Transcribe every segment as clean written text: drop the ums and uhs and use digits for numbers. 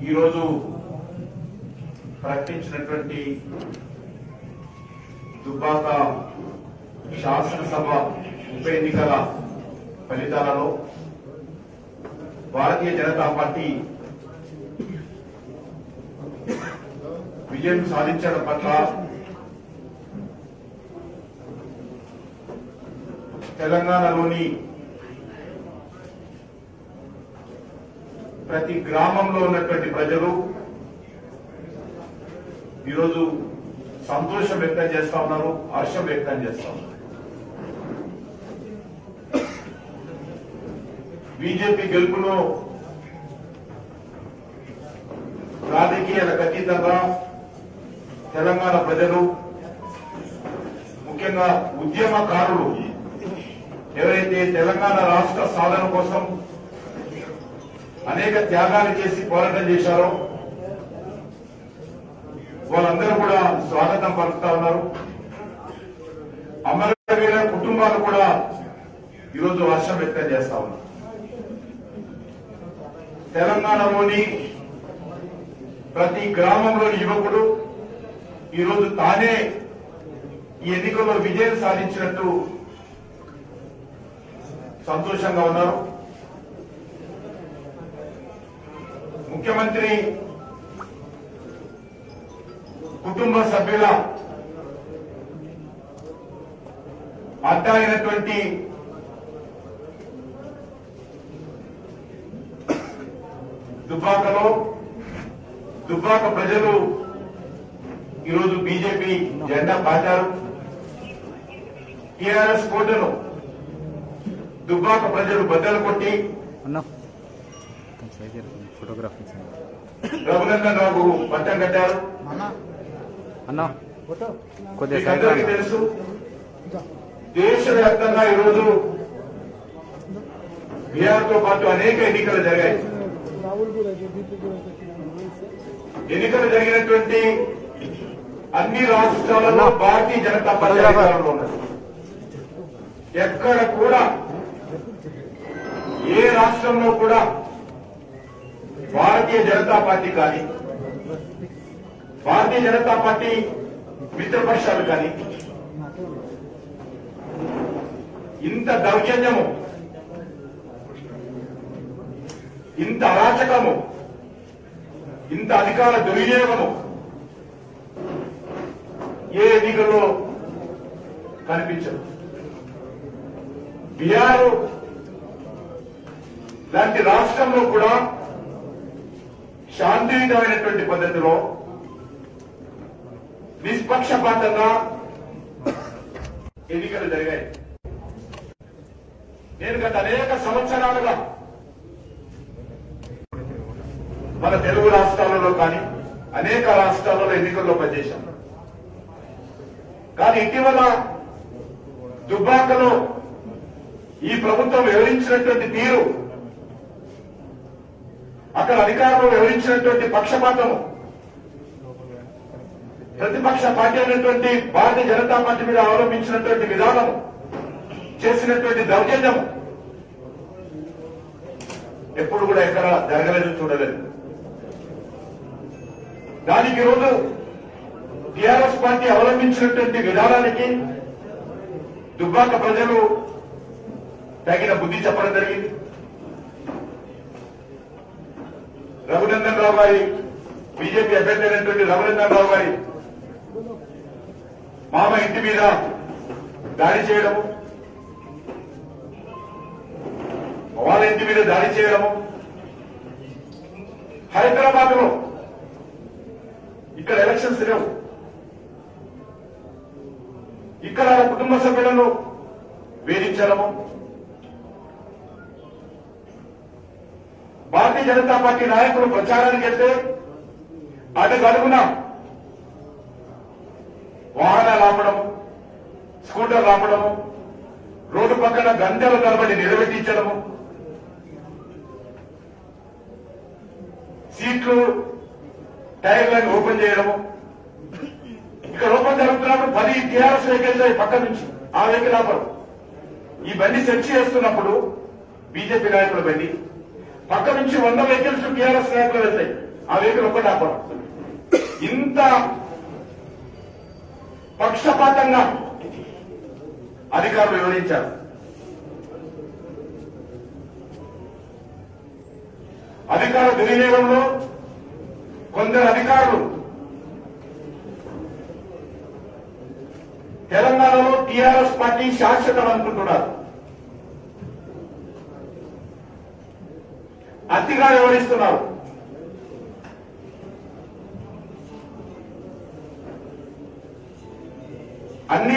ఈరోజు ప్రకటించినటువంటి దుబ్బాక శాసనసభ ఉప ఎన్నికల ఫలితాలలో భారతీయ జనతా పార్టీ విజయం సాధించడం పట్ల తెలంగాణలోని ప్రతి గ్రామంలో ఉన్నటువంటి ప్రజలు ఈరోజు సంతోషం వ్యక్తం చేస్తా ఉన్నారు, హర్షం వ్యక్తం చేస్తా ఉన్నారు. బీజేపీ గెలుపులో రాజకీయాలకు అతీతంగా తెలంగాణ ప్రజలు, ముఖ్యంగా ఉద్యమకారులు ఎవరైతే తెలంగాణ రాష్ట్ర సాధన కోసం అనేక త్యాగాలు చేసి పోరాటం చేశారో వాళ్ళందరూ కూడా స్వాగతం పలుకుతా ఉన్నారు. అమరవీరుల కుటుంబాలు కూడా ఈరోజు హర్షం వ్యక్తం చేస్తా ఉన్నారు. తెలంగాణలోని ప్రతి గ్రామంలోని యువకుడు ఈరోజు తానే ఈ ఎన్నికల్లో విజయం సాధించినట్టు సంతోషంగా ఉన్నారు. ముఖ్యమంత్రి కుటుంబ సభ్యుల అడ్డా అయినటువంటి దుబ్బాకలో దుబ్బాక ప్రజలు ఈరోజు బీజేపీ జెండా పాతారు. టీఆర్ఎస్ కోటను దుబ్బాక ప్రజలు బద్దలు కొట్టి రఘునందన్ రావు పట్టం కట్టారు. అందరికీ తెలుసు, దేశవ్యాప్తంగా ఈరోజు బీహార్ తో పాటు అనేక ఎన్నికలు జరిగాయి. ఎన్నికలు జరిగినటువంటి అన్ని రాష్ట్రాలలో భారతీయ జనతా పార్టీ అధికారంలో ఉన్నది. ఎక్కడ కూడా ఏ రాష్ట్రంలో కూడా భారతీయ జనతా పార్టీ కానీ భారతీయ జనతా పార్టీ మిత్రపక్షాలు కానీ ఇంత దౌర్జన్యము, ఇంత అరాచకము, ఇంత అధికార దుర్వినియోగము ఏ ఎన్నికల్లో కనిపించదు. బీహార్ లాంటి రాష్ట్రంలో కూడా శాంతియుతమైనటువంటి పద్ధతిలో నిష్పక్షపాతంగా ఎన్నికలు జరిగాయి. నేను గత అనేక సంవత్సరాలుగా మన తెలుగు రాష్ట్రాలలో కానీ అనేక రాష్ట్రాలలో ఎన్నికల్లో పనిచేశాను. కానీ ఇటీవల దుబ్బాకలో ఈ ప్రభుత్వం వివరించినటువంటి తీరు, అక్కడ అధికారంలో వివరించినటువంటి పక్షపాతము, ప్రతిపక్ష పార్టీ అయినటువంటి భారతీయ జనతా పార్టీ మీద అవలంబించినటువంటి విధానము, చేసినటువంటి దౌర్జన్యము ఎప్పుడు కూడా ఎక్కడ జరగలేదు, చూడలేదు. దానికి ఈరోజు టీఆర్ఎస్ పార్టీ అవలంబించినటువంటి విధానానికి దుబ్బాక ప్రజలు తగిన బుద్ధి చెప్పడం జరిగింది. రఘునందన్ రావు గారి, బీజేపీ అభ్యర్థి అయినటువంటి రఘునందన్ రావు గారి మామ ఇంటి మీద దాడి చేయడము, వాళ్ళ ఇంటి మీద దాడి చేయడము, హైదరాబాద్ లో ఇక్కడ ఎలక్షన్స్ లేవు, ఇక్కడ కుటుంబ సభ్యులను వేధించడము, భారతీయ జనతా పార్టీ నాయకులు ప్రచారానికి వెళ్తే అడుగడుగున వాహనాలు ఆపడము, స్కూటర్లు ఆపడము, రోడ్డు పక్కన గంటల తరబడి నిలబెట్టించడము, సీట్లు టైర్లను ఓపెన్ చేయడము. ఇక్కడ ఓపెన్ జరుగుతున్నప్పుడు 10 టీఆర్ఎస్ వెహికల్స్ పక్క నుంచి ఆ వెహికల్ ఆపరు. ఈ బండి సెర్చ్ చేస్తున్నప్పుడు బీజేపీ నాయకుల బండి పక్క నుంచి 100 వెహికల్స్ టీఆర్ఎస్ నాయకులు వెళ్తాయి. ఆ వెహికల్ ఒక్కటి ఆపడం. ఇంత పక్షపాతంగా అధికారులు వివరించారు. అధికార దుర్వినియోగంలో కొందరు అధికారులు తెలంగాణలో టీఆర్ఎస్ పార్టీ శాశ్వతం అనుకుంటున్నారు. అతిగా వివరిస్తున్నారు. అన్ని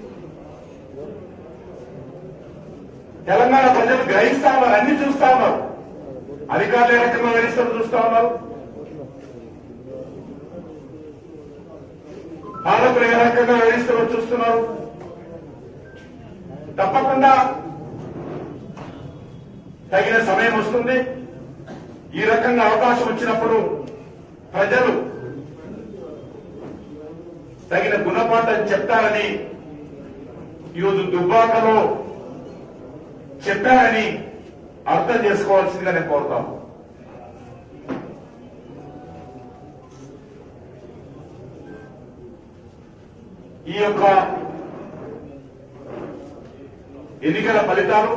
తెలంగాణ ప్రజలు గ్రహిస్తా ఉన్నారు, అన్ని చూస్తా ఉన్నారు. అధికారులు ఏ రకంగా వివరిస్తారు చూస్తా ఉన్నారు. పాలకులు ఏ రకంగా వివరిస్తారో చూస్తున్నారు. తప్పకుండా తగిన సమయం వస్తుంది. ఈ రకంగా అవకాశం వచ్చినప్పుడు ప్రజలు తగిన గుణపాఠం చెప్తారని, ఈరోజు దుబ్బాకలో చెప్పారని అర్థం చేసుకోవాల్సిందిగా నేను కోరుతాను. ఈ యొక్క ఎన్నికల ఫలితాలు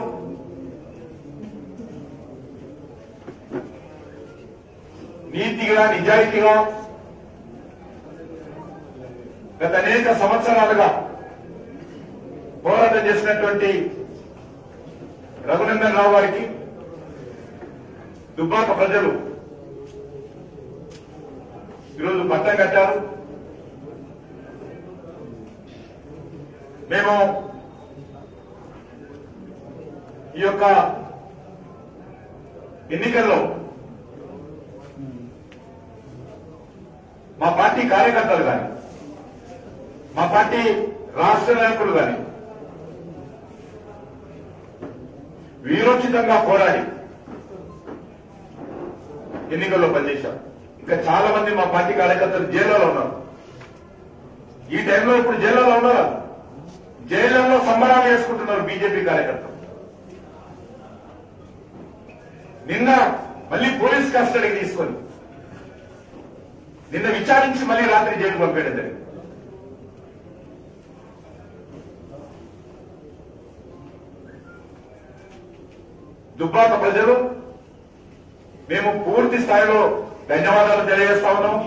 నీతిగా నిజాయితీగా గత అనేక సంవత్సరాలుగా పోరాటం చేసినటువంటి రఘునందన్ రావు గారికి దుబ్బాక ప్రజలు ఈరోజు పట్టం కట్టారు. మేము ఈ యొక్క ఎన్నికల్లో మా పార్టీ కార్యకర్తలు కానీ, మా పార్టీ రాష్ట్ర నాయకులు కానీ వీరోచితంగా పోరాడి ఎన్నికల్లో పనిచేశారు. ఇంకా చాలా మంది మా పార్టీ కార్యకర్తలు జైల్లో ఉన్నారు. ఈ టైంలో ఇప్పుడు జైల్లో ఉన్నారా? జైళ్లలో సంబరాలు చేసుకుంటున్నారు బీజేపీ కార్యకర్తలు. నిన్న మళ్ళీ పోలీస్ కస్టడీకి తీసుకొని నిన్న విచారించి మళ్ళీ రాత్రి జైలు పంపేయడం జరిగింది. దుబ్బాక ప్రజలు మేము పూర్తి స్థాయిలో ధన్యవాదాలు తెలియజేస్తా ఉన్నాము.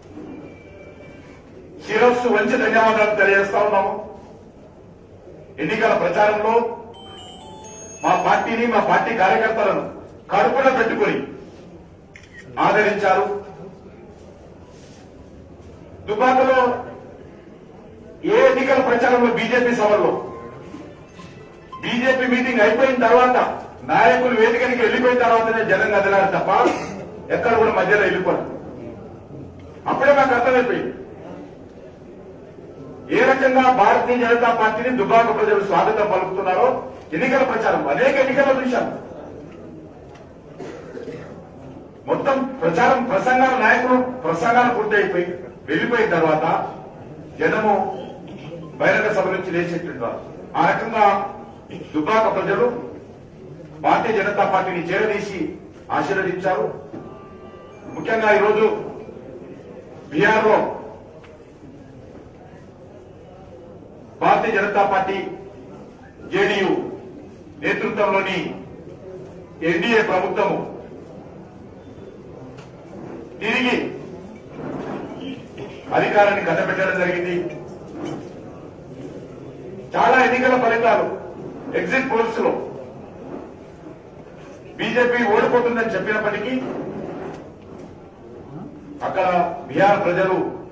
శిరస్సు వంచి ధన్యవాదాలు తెలియజేస్తా ఉన్నాము. ఎన్నికల ప్రచారంలో మా పార్టీని, మా పార్టీ కార్యకర్తలను కడుపున పెట్టుకుని ఆదరించారు. దుబ్బాకలో ఏ ఎన్నికల ప్రచారంలో బీజేపీ సభల్లో బీజేపీ మీటింగ్ అయిపోయిన తర్వాత నాయకులు వేదికనికి వెళ్లిపోయిన తర్వాతనే జనం కదిలారు తప్ప ఎక్కడ కూడా మధ్యలో వెళ్ళిపోరు. అప్పుడే మాకు అర్థమైపోయింది ఏ రకంగా భారతీయ జనతా పార్టీని దుబ్బాక ప్రజలు స్వాగతం పలుకుతున్నారో. ఎన్నికల ప్రచారం అనేక ఎన్నికల్లో చూశాం. మొత్తం ప్రచారం ప్రసంగాల నాయకులు ప్రసంగాలు పూర్తయిపోయి వెళ్లిపోయిన తర్వాత జనము బహిరంగ సభ నుంచి లేచేట్టున్నారు. ఆ రకంగా దుబ్బాక ప్రజలు భారతీయ జనతా పార్టీని చేరదీసి ఆశీర్వదించారు. ముఖ్యంగా ఈరోజు బీహార్లో భారతీయ జనతా పార్టీ జేడీయూ నేతృత్వంలోని ఎన్డీఏ ప్రభుత్వము తిరిగి అధికారాన్ని కట్టబెట్టడం జరిగింది. చాలా ఎన్నికల ఫలితాలు ఎగ్జిట్ పోల్స్ లో బీజేపీ ఓడిపోతుందని చెప్పినప్పటికీ అక్కడ బీహార్ ప్రజలు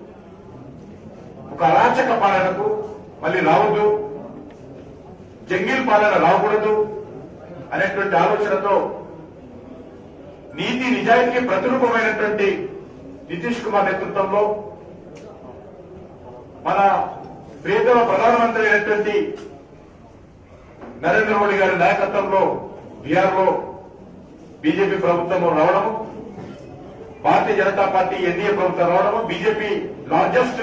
ఒక అరాచక పాలనకు మళ్ళీ రావద్దు, జంగిల్ పాలన రాకూడదు అనేటువంటి ఆలోచనతో నీతి నిజాయితీ ప్రతిరూపమైనటువంటి నితీష్ కుమార్ నేతృత్వంలో మన ప్రియతమ ప్రధానమంత్రి అయినటువంటి నరేంద్ర మోడీ గారి నాయకత్వంలో బీహార్లో బీజేపీ ప్రభుత్వం రావడము, భారతీయ జనతా పార్టీ ఎన్డీఏ ప్రభుత్వం రావడము, బీజేపీ లార్జెస్ట్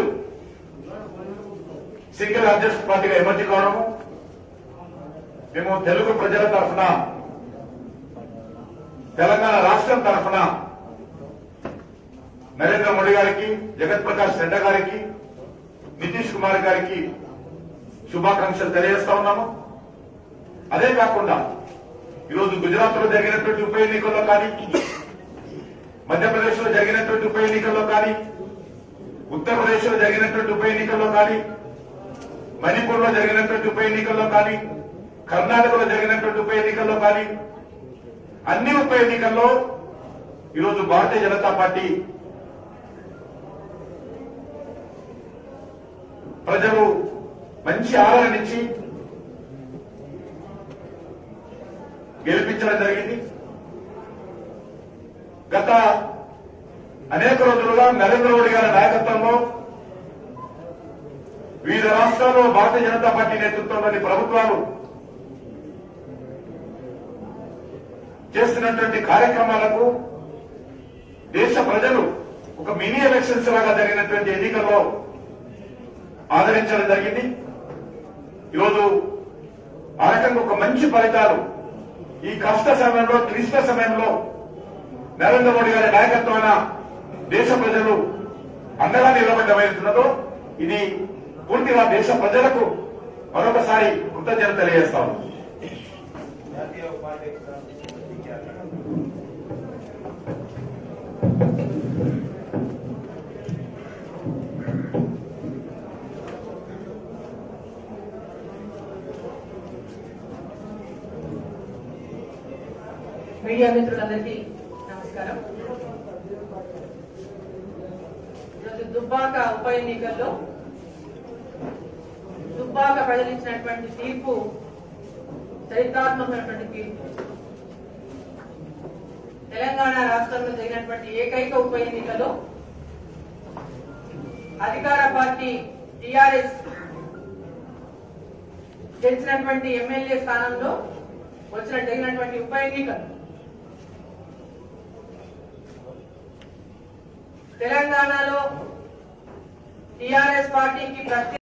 సింగిల్ లార్జెస్ట్ పార్టీగా ఎమర్జీ కావడము మేము తెలుగు ప్రజల తరఫున, తెలంగాణ రాష్ట్రం తరఫున నరేంద్ర మోడీ గారికి, జగత్ ప్రకాష్ నడ్డా గారికి, నితీష్ కుమార్ గారికి శుభాకాంక్షలు తెలియజేస్తా ఉన్నాము. అదే కాకుండా ఈరోజు గుజరాత్ లో జరిగినటువంటి ఉప ఎన్నికల్లో కానీ, మధ్యప్రదేశ్ లో జరిగినటువంటి ఉప ఎన్నికల్లో కానీ, ఉత్తరప్రదేశ్ లో జరిగినటువంటి ఉప ఎన్నికల్లో కానీ, మణిపూర్ లో జరిగినటువంటి ఉప ఎన్నికల్లో కానీ, కర్ణాటకలో జరిగినటువంటి ఉప ఎన్నికల్లో కానీ, అన్ని ఉప ఎన్నికల్లో ఈరోజు భారతీయ జనతా పార్టీ ప్రజలు మంచి ఆదరణించి గెలిపించడం జరిగింది. గత అనేక రోజులుగా నరేంద్ర మోడీ గారి నాయకత్వంలో వివిధ రాష్ట్రాల్లో భారతీయ జనతా పార్టీ నేతృత్వంలోని ప్రభుత్వాలు చేస్తున్నటువంటి కార్యక్రమాలకు దేశ ప్రజలు ఒక మినీ ఎలక్షన్స్ లాగా జరిగినటువంటి ఎన్నికల్లో ఆదరించడం జరిగింది. ఈరోజు ఆ రకంగా ఒక మంచి ఫలితాలు ఈ కష్ట సమయంలో, క్లిష్ట సమయంలో నరేంద్ర మోడీ గారి నాయకత్వాన దేశ ప్రజలు అండగా నిలబడ్డమైనదో ఇది పూర్తిగా దేశ ప్రజలకు మరొకసారి కృతజ్ఞత తెలియజేస్తాము. మీడియా మిత్రులందరికీ నమస్కారం. ఈరోజు దుబ్బాక ఉప ఎన్నికల్లో దుబ్బాక ప్రజలు ఇచ్చినటువంటి తీర్పు చరిత్రాత్మకమైనటువంటి తీర్పు. తెలంగాణ రాష్ట్రంలో జరిగినటువంటి ఏకైక ఉప ఎన్నికలో అధికార పార్టీ టీఆర్ఎస్ గెలిచినటువంటి ఎమ్మెల్యే స్థానంలో జరిగినటువంటి ఉప ఎన్నికలు తెలంగాణలో టీఆర్ఎస్ పార్టీకి